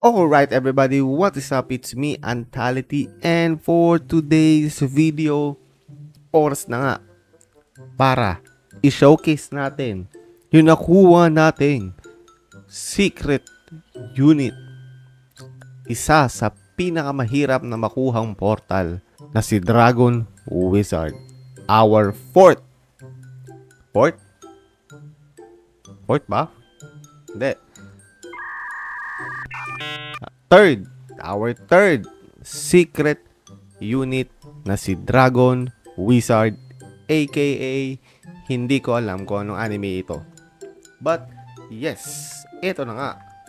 Alright everybody, what is up? It's me, Antality, and for today's video, oras na nga para i-showcase natin yung nakuha nating secret unit. Isa sa pinakamahirap na makuhang portal na si Dragon Wizard. Our fourth ba? Hindi. Our third secret unit na si Dragon Wizard, aka hindi ko alam kung anong anime ito. But yes, ito na nga.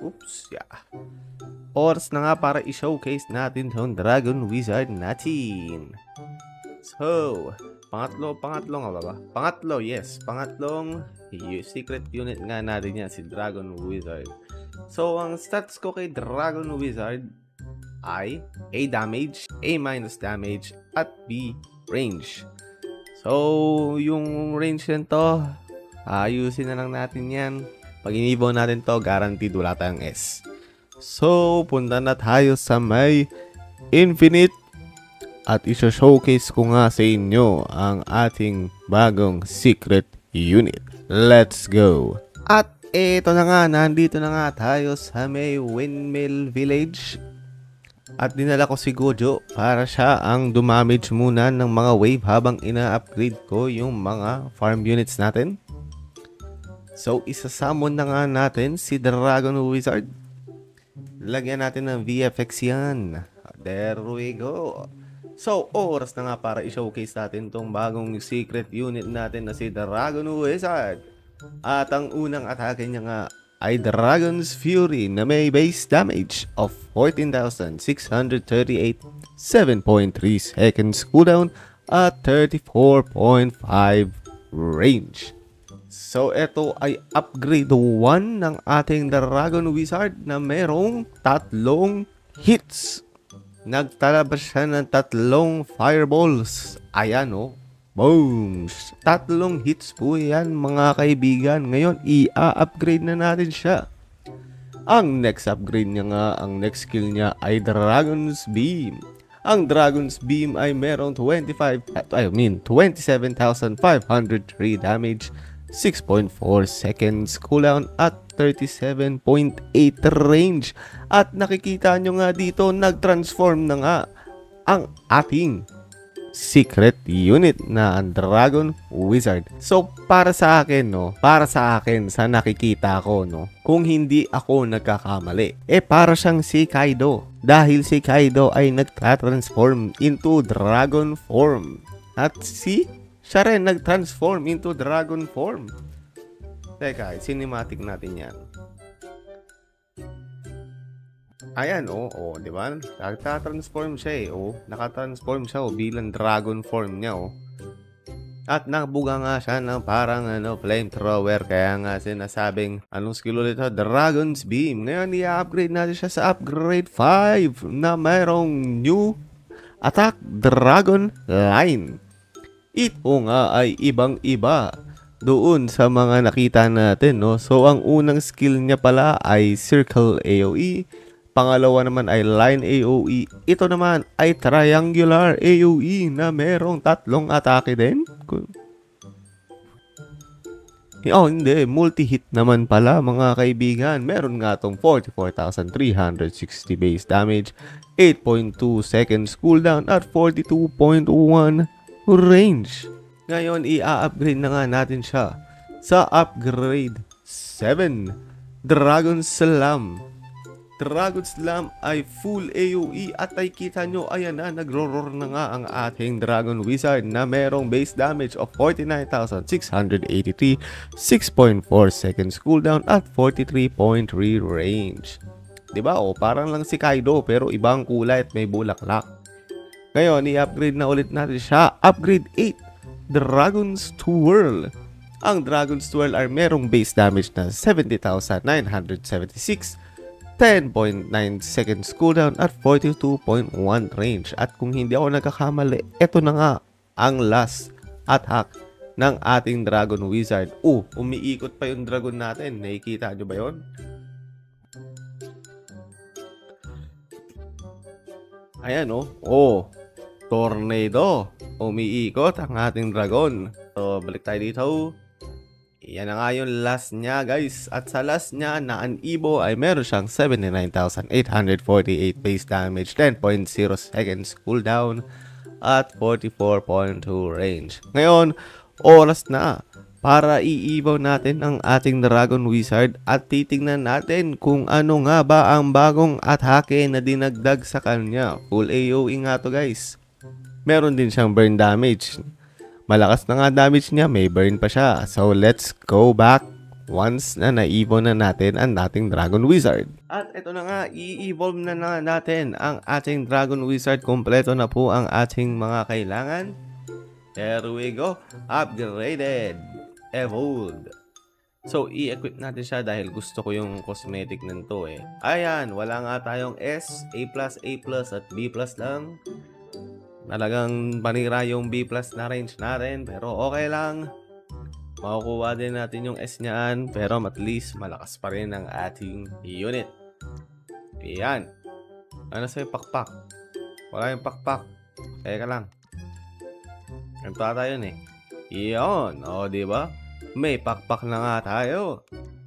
Oras na nga para i-showcase natin yung Dragon Wizard natin. So, pangatlong secret unit nga natin yan, si Dragon Wizard. So, ang stats ko kay Dragon Wizard ay A damage, A minus damage, at B range. So, yung range nito, ayusin na lang natin yan. Pag inibaw natin to, guaranteed wala tayong S. So, punta na tayo sa may Infinite at isa-showcase ko nga sa inyo ang ating bagong secret unit. Let's go! At eto na nga, nandito na nga tayo sa may Windmill Village. At dinala ko si Gojo para siya ang dumamage muna ng mga wave habang ina-upgrade ko yung mga farm units natin. So, isa-summon na nga natin si Dragon Wizard. Lagyan natin ng VFX yan. There we go. So, oras na nga para i-showcase natin tong bagong secret unit natin na si Dragon Wizard. At ang unang atake niya nga ay Dragon's Fury na may base damage of 14,638, 7.3 seconds cooldown at 34.5 range. So ito ay upgrade 1 ng ating Dragon Wizard na merong 3 hits. Nagtalabas siya ng 3 fireballs. Ayan o. Boom! 3 hits po yan mga kaibigan. Ngayon, i-upgrade na natin siya. Ang next upgrade niya nga, ang next skill niya ay Dragon's Beam. Ang Dragon's Beam ay merong 27,503 damage, 6.4 seconds cooldown at 37.8 range. At nakikita nyo nga dito, nag-transform na nga ang ating secret unit na ang Dragon Wizard. So para sa akin sa nakikita ko kung hindi ako nagkakamali, para siyang si Kaido, dahil si Kaido ay nagtra-transform into dragon form at siya rin nag-transform into dragon form. Teka, cinematic natin yan. Ayan, di ba? Naka-transform siya naka-transform siya bilang dragon form niya, At nabuga nga siya ng parang flamethrower, kaya nga sinasabing anong skill ulit ito? Dragon's Beam. Ngayon i-upgrade natin siya sa upgrade 5 na mayroong new attack Dragon Line. Ito nga ay ibang-iba doon sa mga nakita natin, So ang unang skill niya pala ay Circle AoE. Pangalawa naman ay Line AoE. Ito naman ay Triangular AoE na merong 3 atake din. Hindi. Multi-hit naman pala mga kaibigan. Meron nga itong 44,360 base damage, 8.2 seconds cooldown at 42.1 range. Ngayon, i-upgrade na nga natin siya sa upgrade 7. Dragon Slam. Dragon Slam ay full AoE at ay kita nyo, ayan na, nagro-roar na nga ang ating Dragon Wizard na merong base damage of 49,683, 6.4 seconds cooldown at 43.3 range. Diba? Parang lang si Kaido pero ibang kulay at may bulaklak. Ngayon, i-upgrade na ulit natin siya. Upgrade 8, Dragon's Twirl. Ang Dragon's Twirl ay merong base damage na 70,976, 10.9 seconds cooldown at 42.1 range. At kung hindi ako nagkakamali, ito na nga ang last attack ng ating Dragon Wizard. Umiikot pa yung dragon natin. Nakikita nyo ba yun? Ayan, oh. Oh, tornado. Umiikot ang ating dragon. So, balik tayo dito. Yan na nga yung last niya, guys. At sa last niya na An-Evo ay meron siyang 79,848 base damage, 10.0 seconds cooldown, at 44.2 range. Ngayon, oras na para i-evo natin ang ating Dragon Wizard at titingnan natin kung ano nga ba ang bagong atake na dinagdag sa kanya. Full AoE nga to, guys. Meron din siyang burn damage. Malakas na nga damage niya, may burn pa siya. So, let's go back once na na-evo na natin ang ating Dragon Wizard. At ito na nga, i-evolve na natin ang ating Dragon Wizard. Kompleto na po ang ating mga kailangan. There we go. Upgraded. Evolved. So, i-equip natin siya dahil gusto ko yung cosmetic nito eh. Ayan, wala nga tayong S, A+, at B+ lang. Talagang panira yung B+ na range natin, pero okay lang. Makukuha din natin yung S niyan, pero at least malakas pa rin ang ating unit. Ayan. Ano sa'yo pakpak? Wala yung pakpak. Teka lang. Ganito tayo yun eh. Iyon. O, diba? May pakpak na nga tayo.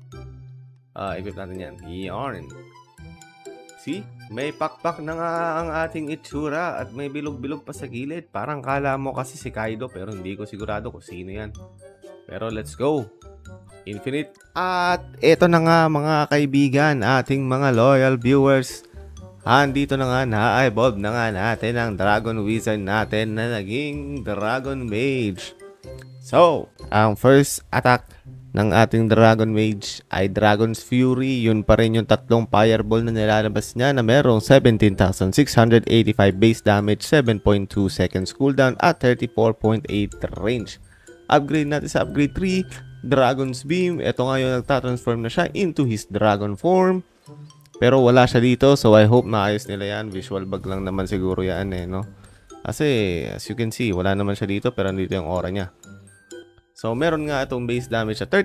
Equip natin yan. Iyon. See? May pakpak na nga ang ating itsura at may bilog-bilog pa sa gilid. Parang kala mo kasi si Kaido pero hindi ko sigurado kung sino yan. Pero let's go. Infinite. At ito na nga mga kaibigan, ating mga loyal viewers. Andito na nga, na-evolve na nga natin ang Dragon Wizard natin na naging Dragon Mage. So, ang first attack ng ating Dragon Mage ay Dragon's Fury. Yun pa rin yung tatlong fireball na nilalabas niya na merong 17,685 base damage, 7.2 seconds cooldown at 34.8 range. Upgrade natin sa upgrade 3, Dragon's Beam. Ito nga yung nagtatransform na siya into his dragon form. Pero wala siya dito, so I hope maayos nila yan. Visual bug lang naman siguro yan eh, no? Kasi as you can see, wala naman siya dito pero nandito yung aura niya. So, meron nga itong base damage sa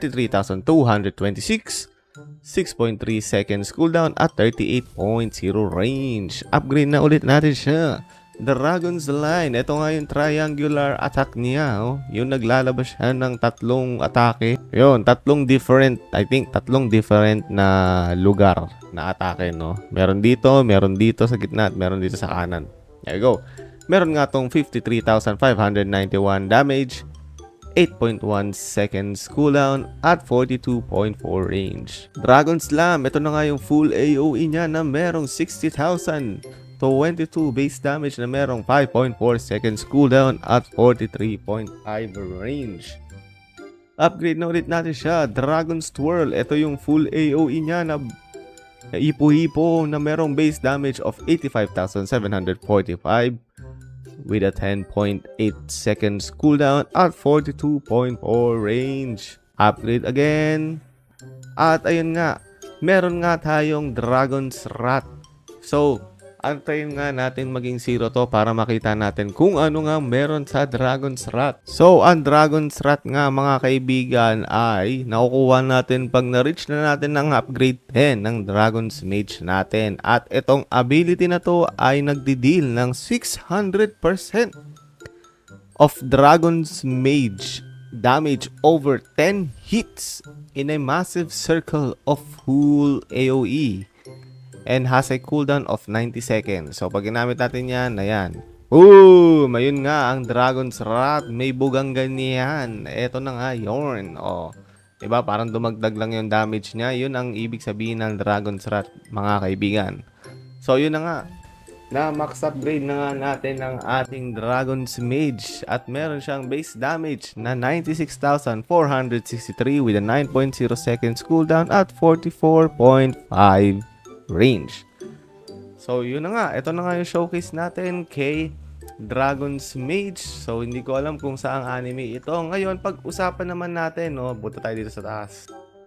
33,226, 6.3 seconds cooldown, at 38.0 range. Upgrade na ulit natin siya. Dragon's Line. Ito nga yung triangular attack niya. Oh. Yung naglalabas siya ng tatlong atake. Yun, tatlong different na lugar na atake, no? Meron dito sa gitna, at meron dito sa kanan. There you go. Meron nga itong 53,591 damage, 8.1 seconds cooldown at 42.4 range. Dragon Slam, ito na nga yung full AoE niya na merong 60,022 base damage na merong 5.4 seconds cooldown at 43.5 range. Upgrade na ulit natin siya, Dragon's Twirl. Ito yung full AoE niya na ipo-hipo na merong base damage of 85,745 with a 10.8 seconds cooldown at 42.4 range. Upgrade again. At ayun nga, meron nga tayong Dragon's Wrath. So, antayin nga natin maging 0 to para makita natin kung ano nga meron sa Dragon's Wrath. So, ang Dragon's Wrath nga mga kaibigan ay nakukuha natin pag na-reach na natin ng upgrade 10 ng Dragon's Mage natin. At itong ability na to ay nagdi-deal ng 600% of Dragon's Mage damage over 10 hits in a massive circle of full AoE. And has a cooldown of 90 seconds. So, pag ginamit natin yan, ayan. Mayun nga ang Dragon's Wrath. May bugang ganyan. Ito na nga, yun. O, diba? Parang dumagdag lang yung damage niya. Yun ang ibig sabihin ng Dragon's Wrath, mga kaibigan. So, yun na nga. Na-max upgrade na nga natin ang ating Dragon's Mage. At meron siyang base damage na 96,463 with a 9.0 seconds cooldown at 44.5 range. So, yun na nga. Ito na nga yung showcase natin kay Dragon's Mage. So, hindi ko alam kung saang anime ito. Ngayon, pag-usapan naman natin, no? Punta tayo dito sa taas.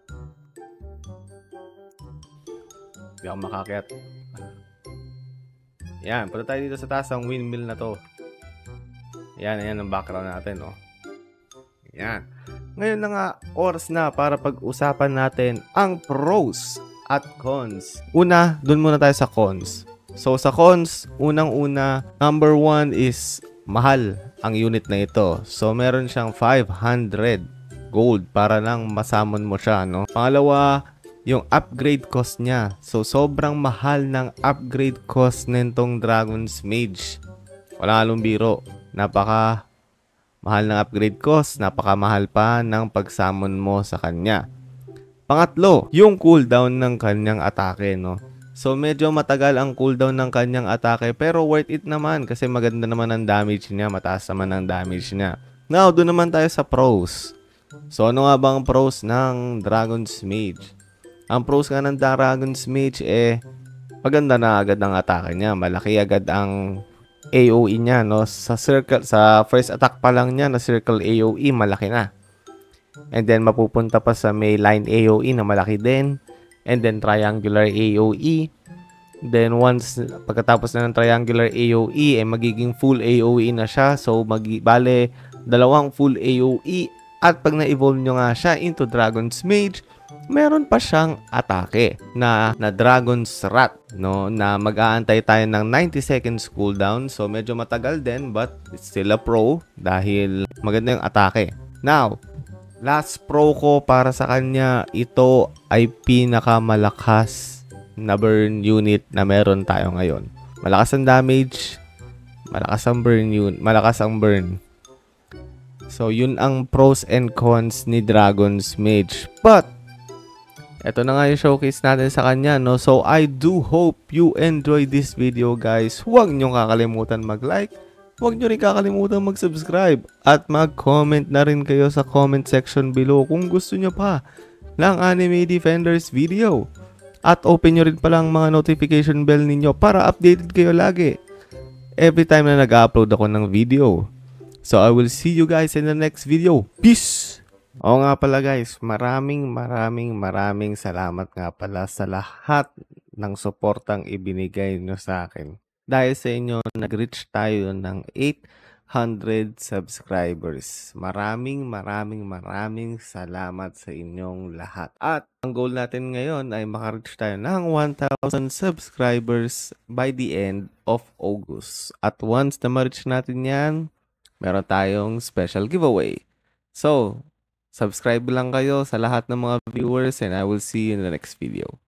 Hindi ako makakyat. Yan, punta tayo dito sa taas ang windmill na to. Yan, ayan ang background natin, no? Yan. Ngayon na nga, oras na para pag-usapan natin ang pros at cons. Una, dun muna tayo sa cons. So sa cons, unang-una, number 1 is mahal ang unit na ito. So meron siyang 500 gold para lang masamon mo siya, no? Pangalawa, yung upgrade cost niya. So sobrang mahal ng upgrade cost nitong Dragon's Mage. Wala halong biro. Napaka mahal ng upgrade cost, napakamahal pa ng pagsamon mo sa kanya. Pangatlo, yung cooldown ng kanyang atake, no? So medyo matagal ang cooldown ng kanyang atake pero worth it naman kasi maganda naman ang damage niya, mataas naman ang damage niya. Now, doon naman tayo sa pros. So ano nga bang pros ng Dragon's Mage? Ang pros nga ng Dragon's Mage maganda na agad ang atake niya, malaki agad ang AOE niya, no? Sa first attack pa lang niya na circle AOE, malaki na. And then mapupunta pa sa may line AOE na malaki din. And then triangular AOE. Then once pagkatapos na ng triangular AOE, magiging full AOE na siya. So bale dalawang full AOE. At pag na-evolve nyo nga siya into Dragon's Mage, meron pa siyang atake na Dragon's Rat, no? Na mag-aantay tayo ng 90 seconds cooldown. So medyo matagal din but it's still a pro dahil maganda yung atake. Now, last pro ko para sa kanya, ito ay pinakamalakas na burn unit na meron tayo ngayon. Malakas ang damage, malakas ang burn. So yun ang pros and cons ni Dragon's Mage. But ito na nga yung showcase natin sa kanya, no? So I do hope you enjoy this video, guys. Huwag nyo kakalimutan mag-like. Huwag nyo rin kakalimutan mag-subscribe at mag-comment na rin kayo sa comment section below kung gusto nyo pa ng Anime Defenders video. At open nyo rin palang mga notification bell ninyo para updated kayo lagi every time na nag-upload ako ng video. So I will see you guys in the next video. Peace! Oo nga pala guys, maraming salamat nga pala sa lahat ng suportang ibinigay nyo sa akin. Dahil sa inyo, nag-reach tayo ng 800 subscribers. Maraming salamat sa inyong lahat. At ang goal natin ngayon ay maka-reach tayo ng 1,000 subscribers by the end of August. At once na ma-reach natin yan, meron tayong special giveaway. So, subscribe lang kayo sa lahat ng mga viewers and I will see you in the next video.